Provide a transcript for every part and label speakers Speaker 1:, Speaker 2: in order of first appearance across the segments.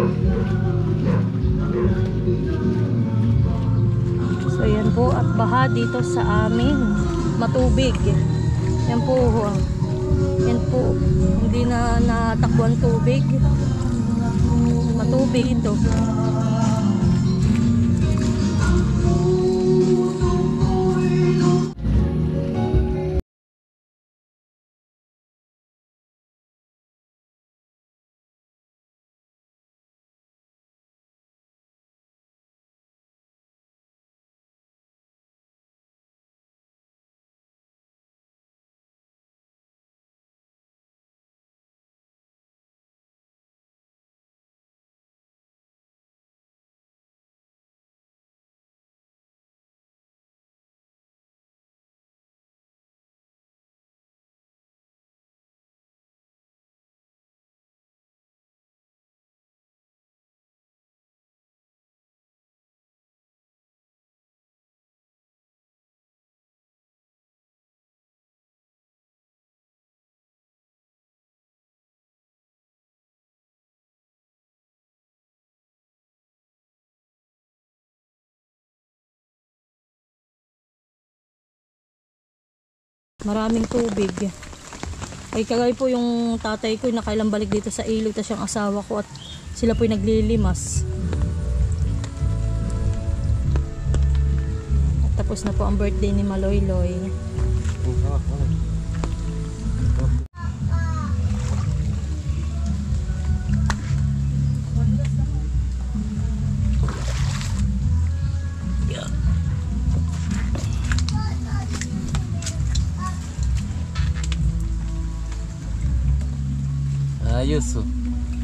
Speaker 1: So yan po, at baha dito sa amin, matubig. Yan po, yan po, hindi na natakbuhan tubig, matubig ito. Maraming tubig. Ay kagaya po yung tatay ko nakailang balik dito sa ilog, tas yung asawa ko at sila po yung naglilimas. At tapos na po ang birthday ni Maloyloy.
Speaker 2: Ayos oh.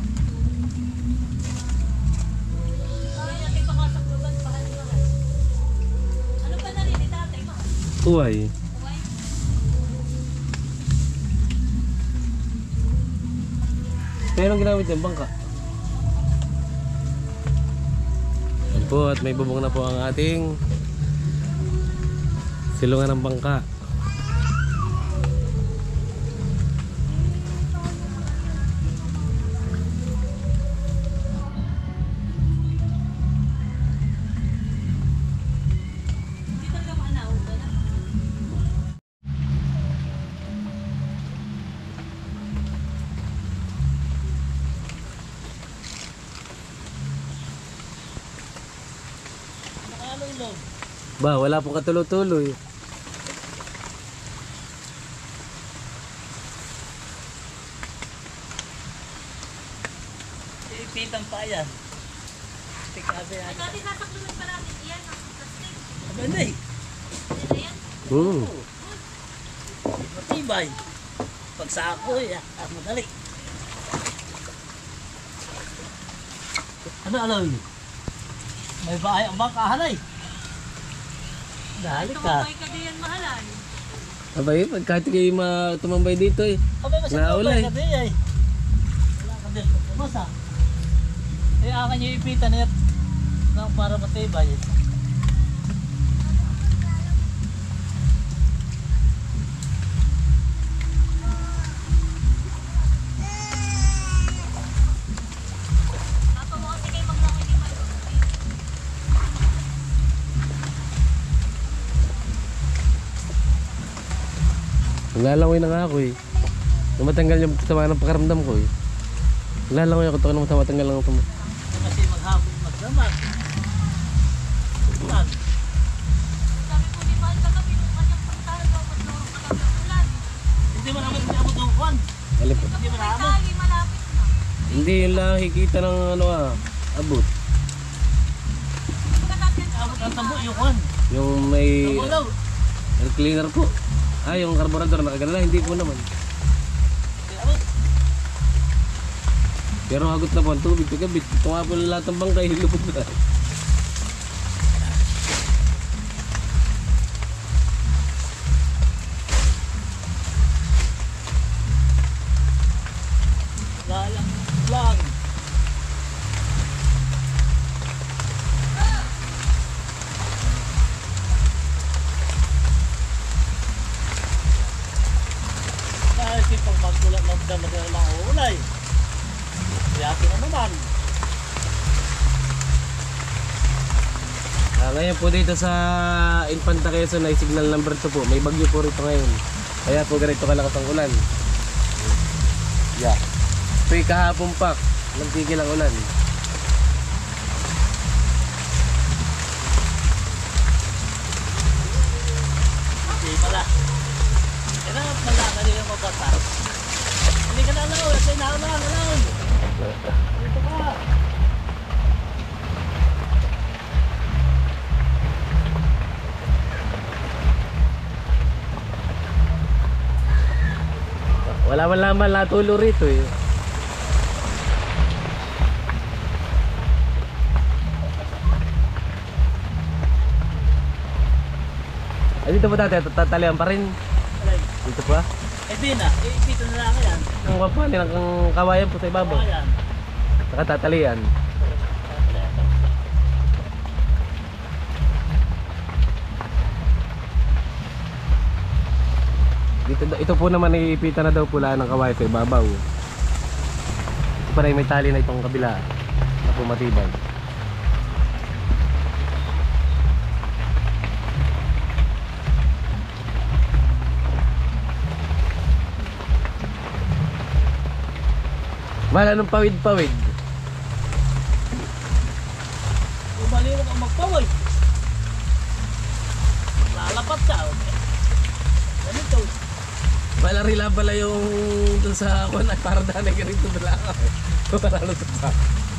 Speaker 1: Ano pa na rin ni tatay mo?
Speaker 2: Uway. Pero ginamit yung bangka. Yan po, at may bubong na po ang ating silungan ng bangka. Ba, wala pong katuloy-tuloy.
Speaker 3: Ipitang pa yan. Tikabe yan.
Speaker 1: Dati sasakluman pa natin yan ang plastic.
Speaker 3: Maganda eh.
Speaker 1: Ano yan?
Speaker 3: Matibay. Pagsako eh. Madali. Ano yun? May bahay ang bangkahan ay. Dali ka.
Speaker 1: Tumambay ka diyan mahalan.
Speaker 2: Abay, kahit kayo tumambay dito eh.
Speaker 3: Abay,
Speaker 2: Naulay.
Speaker 3: ka din ay. Wala ka din. Kumasa. Eh, akan yung ipitan niya. Para matibay eh.
Speaker 2: Naglalangoy na nga ako eh. Nung matanggal yung sama ng pakaramdam ko eh. Naglalangoy ako nung matanggal lang ako.
Speaker 3: Kasi maghapon, magdamag. Ulan.
Speaker 1: Sabi ko ni Mahal kagabi nung kanyang puntahan daw magdurong ka lang ng ulan.
Speaker 3: Hindi mo naman hindi ako dukuan.
Speaker 2: Alip.
Speaker 3: Hindi mo naman.
Speaker 1: Kali malapit na.
Speaker 2: Hindi yun lang hikita ng ano abot.
Speaker 3: Abot ang tambo yung kwan.
Speaker 2: Yung may
Speaker 3: Tambo daw.
Speaker 2: air cleaner po. Yung karburador nakagana, hindi po naman.
Speaker 3: Abot.
Speaker 2: Pero hagot na po ang tubig kagabit. Ito nga po lahat ng bangkay, lubog na.
Speaker 3: Lalang vlog. Kasi pag magkulat magdamag na mga ulay. Kaya na naman.
Speaker 2: Ngayon po dito sa Infanta Quezon ay signal number 2 po. May bagyo po rito ngayon. Kaya po ganito kalakas ang ulan. Yeah. Ito'y kahapon pa. Nagtigil ang ulan.
Speaker 3: Hindi pala. Kailangan pala kanina mo bata. Hindi ka na alaw. Ito yung alaw. Dito ka.
Speaker 2: Wala man laman natulo rito eh. Ay, dito po dati, tatalian pa rin.
Speaker 3: Alay.
Speaker 2: Dito pa.
Speaker 3: Eh di na. Ipito na lang yan.
Speaker 2: Ang wapa nilang kawayan po sa ibabaw.
Speaker 3: Ayan.
Speaker 2: Saka tatalian. Dito, ito po naman iipitan na daw pula ng kawayan sa ibabaw. Ito pa rin may tali na itong kabila. Na po matibay. Wala nung pawid-pawid.
Speaker 3: Umaliwan kang magpaway. Lalapat ka. Okay. Ganito.
Speaker 2: Wala rila pala yung dun sa kuwan at para dahil ka rito dala ako. Para lusot sa.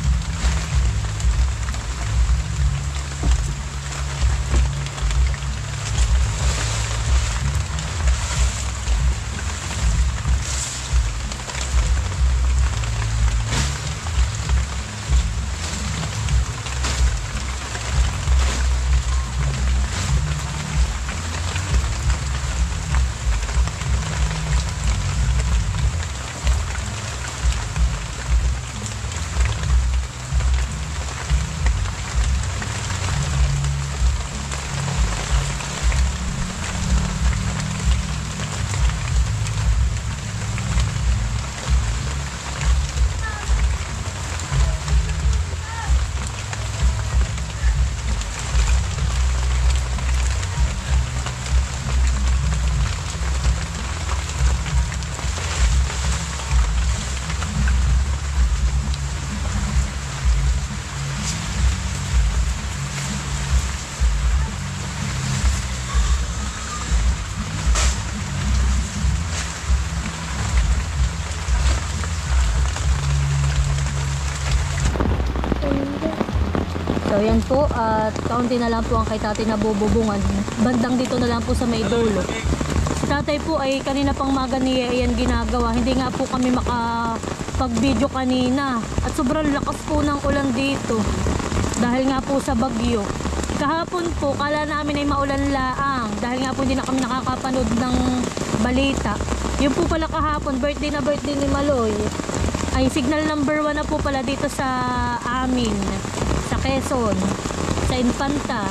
Speaker 1: So yan po, at kaunti na lang po ang kay tatay na bububungan. Bandang dito na lang po sa may dulo. Si tatay po ay kanina pang maga niya yan ginagawa. Hindi nga po kami makapag-video kanina. At sobrang lakas po ng ulan dito. Dahil nga po sa bagyo. Kahapon po, kala namin ay maulan laang. Dahil nga po hindi na kami nakakapanood ng balita. Yun po pala kahapon, birthday na birthday ni Maloy. Ay signal number 1 na po pala dito sa amin. Sa Quezon, sa Infanta.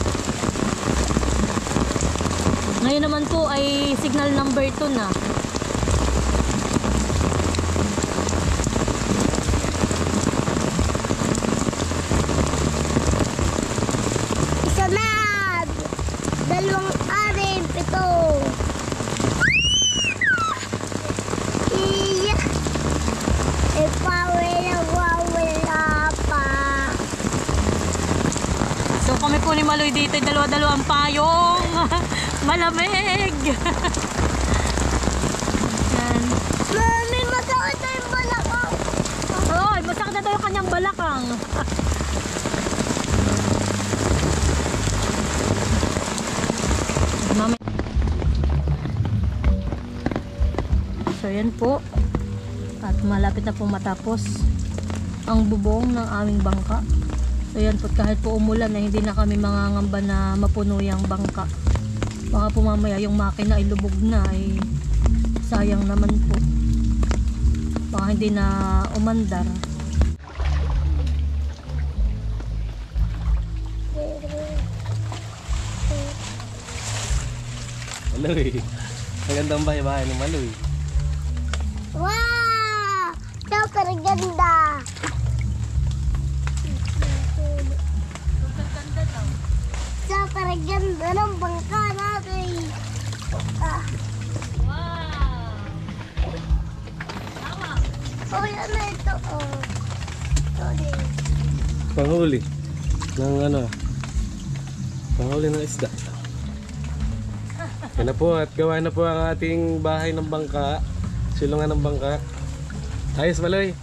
Speaker 1: Ngayon naman po ay signal number 2 na.
Speaker 4: Isa na! Dalawang anim, pito. Iya! Wala pa.
Speaker 1: So kami po ni Maloy dito, dalawa-dalawang payong. Malamig. Yan.
Speaker 4: Mami, masakit na yung balakang.
Speaker 1: Oy, masakit na daw yung kanyang balakang. Mami. So yan po. At malapit na po matapos ang bubong ng aming bangka. So yan po, kahit po umulan na hindi na kami mangangamba na mapuno yung bangka. Baka po mamaya yung makina ay lubog na, ay sayang naman po. Baka hindi na umandar.
Speaker 2: Maloy. Ang gandang bahay ng Maloy.
Speaker 4: Wow! Super ganda! ganda ng bangka natin. Ah.
Speaker 1: Wow! Tama!
Speaker 4: Oh, yan na ito. Oh. Sorry.
Speaker 2: Panghuli ng ano, panghuli ng isda. Yan na po at gawa na po ang ating bahay ng bangka, silungan ng bangka. Ayos Maloy.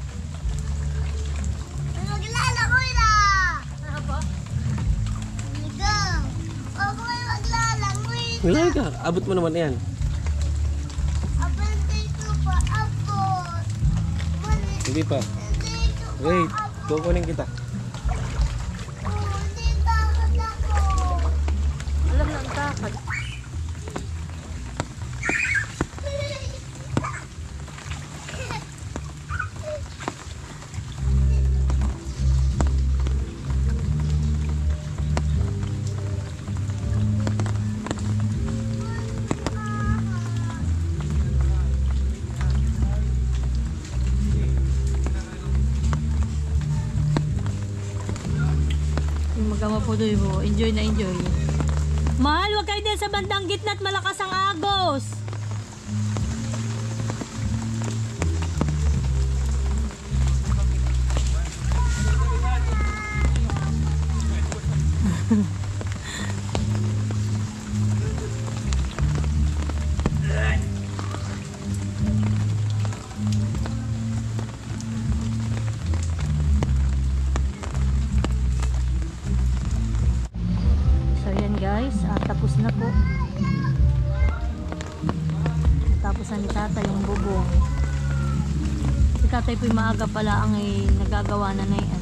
Speaker 4: Maglalangoy na!
Speaker 1: Ano po?
Speaker 4: Liga. Huwag mo maglalangoy na.
Speaker 2: Nilay ka, abot mo naman yan.
Speaker 4: Abang dito pa ako.
Speaker 2: Hindi pa.
Speaker 4: Dito pa
Speaker 2: Wait,
Speaker 4: ako.
Speaker 2: kukunin kita.
Speaker 4: Oh, hindi takot ako.
Speaker 1: Alam na ang takad. Yung magama po doon po, enjoy na enjoy. Mahal, wag kayo din sa bandang gitna at malakas ang agos. So yan guys, tapos na po. Tapos na ni Tata yung bubong. Si Tatay po'y maaga pala ang nagagawa na yan.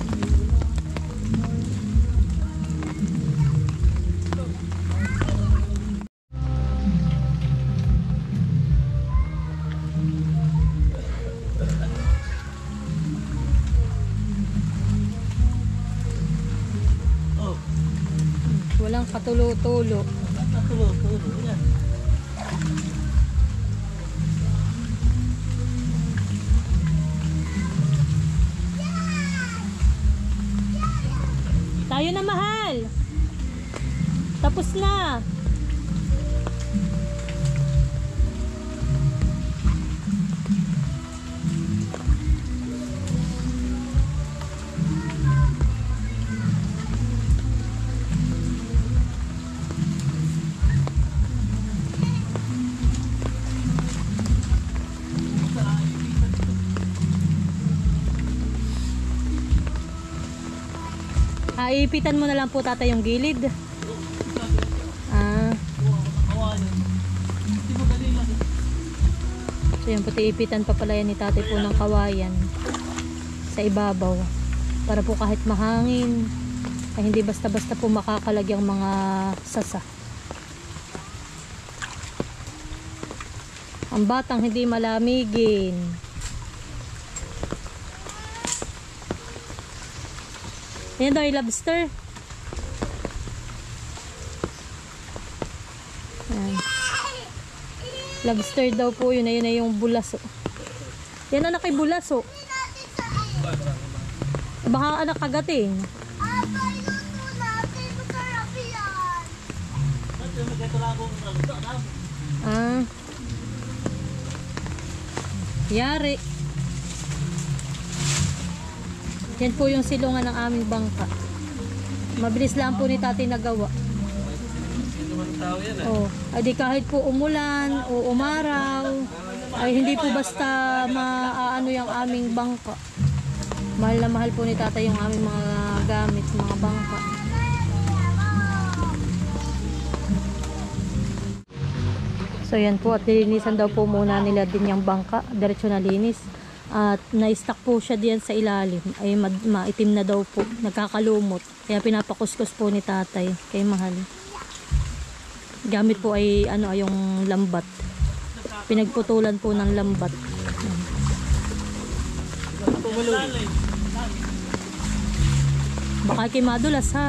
Speaker 3: Oh,
Speaker 1: Walang katulo-tulo.
Speaker 3: tulo. Yan.
Speaker 1: Tayo na mahal. Tapos na. Ipitan mo na lang po Tata yung gilid. So yan, pati ipitan pa pala yan ni Tatay po ng kawayan sa ibabaw para po kahit mahangin ay hindi basta-basta po makakalag yung mga sasa. Ang batang hindi malamigin. Yan daw yung lobster. Ayan. Lobster daw po yun. Ayun na yung bulaso. Yan na kay bulaso. Baka anak kagating.
Speaker 4: Aba, iluto natin. Masarap yan.
Speaker 1: Ah. Yari. Yan po yung silungan ng aming bangka. Mabilis lang po ni Tatay nagawa. Oh, ay di kahit po umulan o umaraw, ay hindi po basta maaano yung aming bangka. Mahal na mahal po ni Tatay yung aming mga gamit, mga bangka. So yan po, at nilinisan daw po muna nila din yung bangka, diretso na linis. At na-stuck po siya diyan sa ilalim, ay maitim na daw po, nagkakalumot. Kaya pinapakuskus po ni Tatay kay mahal. Gamit po ay ano, yung lambat. Pinagputulan po ng lambat. Baka kay madulas ha.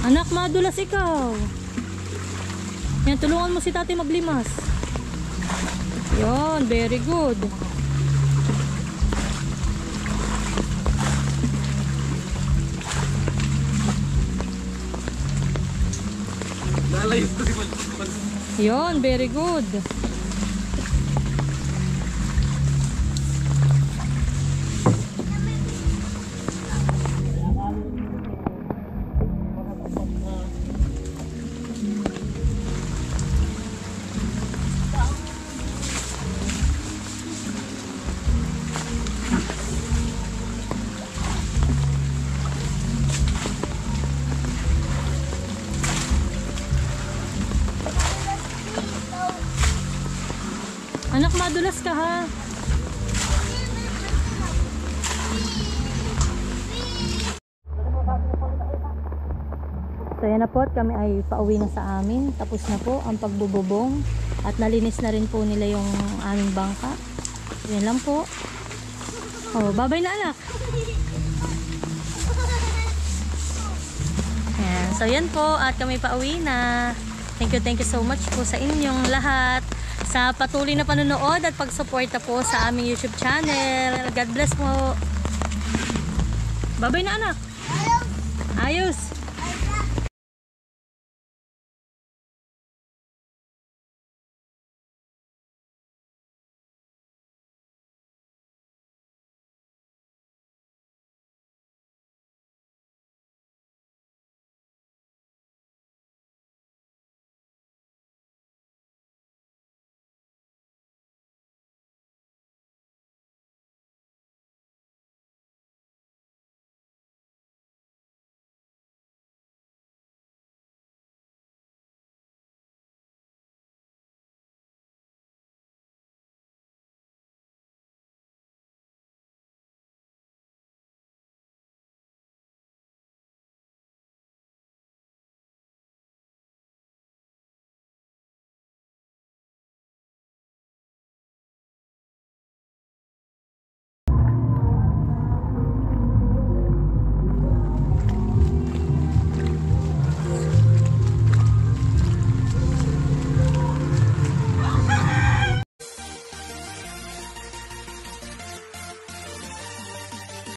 Speaker 1: Anak, madulas ikaw. Yan, tulungan mo si tatay maglimas. Yon, very good.
Speaker 2: Nalayo ko si Malpon.
Speaker 1: Yon, very good. Anak, madulas ka ha. So yan na po at kami ay pauwi na sa amin. Tapos na po ang pagbububong at nalinis na rin po nila yung aming bangka. Yan lang po. Oh, babay na anak. Yan. So yan po at kami pauwi na. Thank you so much po sa inyong lahat sa patuloy na panonood at pagsuporta po sa aming YouTube channel. God bless po. Babay na anak. Ayos.